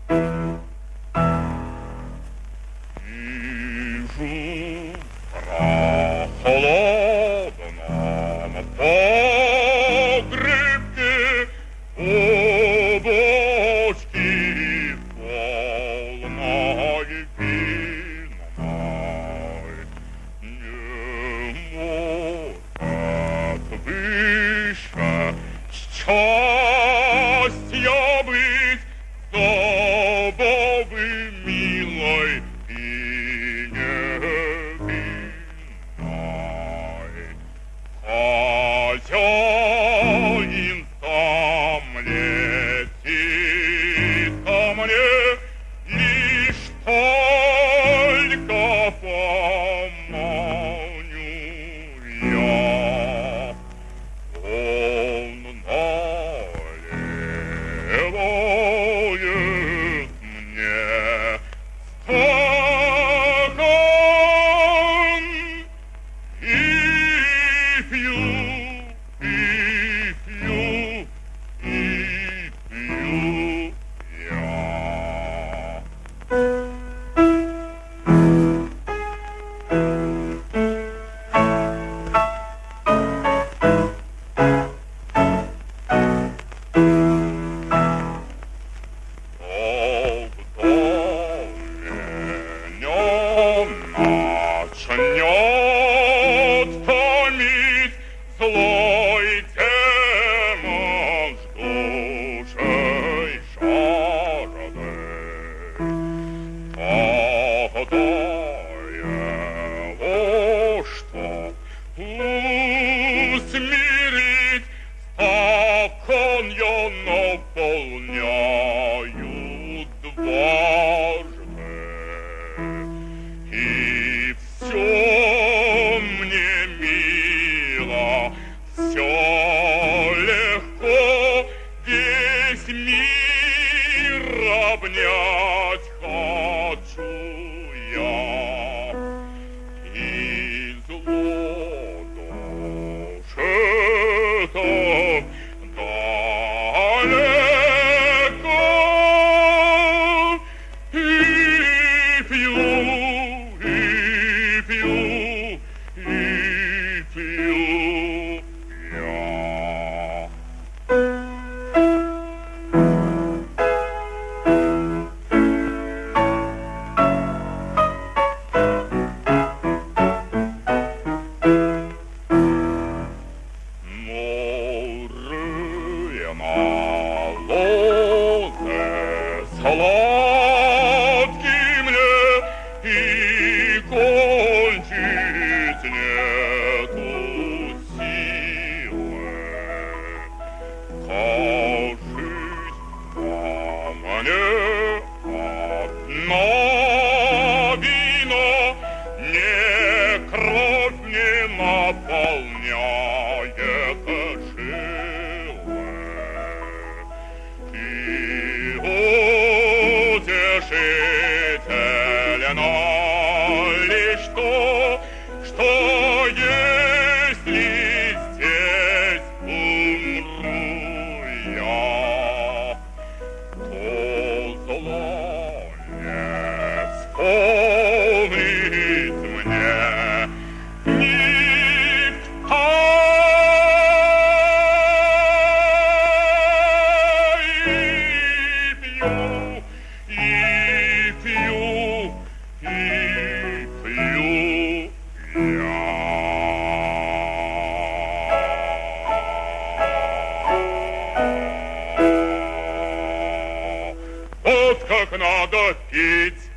Вижу прохладном погребке бочки полной винной. Не может выше счастья быть, чтобы вы, милой, и невинной. Хозяин сам летит ко мне, лишь только поманю я. Он наливает мне стакан, и пью, и пью, и пью я. Начнет томить злой демон с душей жажды. Тогда его, чтоб усмирить, стакан я наполняю дважды. И все мне мило, все легко, весь мир обнять хочу я. И зло душе-то далеко, и пью, и пью, и пью я. Мурые молоды сладкие мне, и кончить нету силы. Кажись, во мне одно вино, не кровь не наполняет жилы. И утешительно лишь то, что если здесь умру я, то зло не вспомнит мне никто. И пью, и пью я. Вот как надо пить.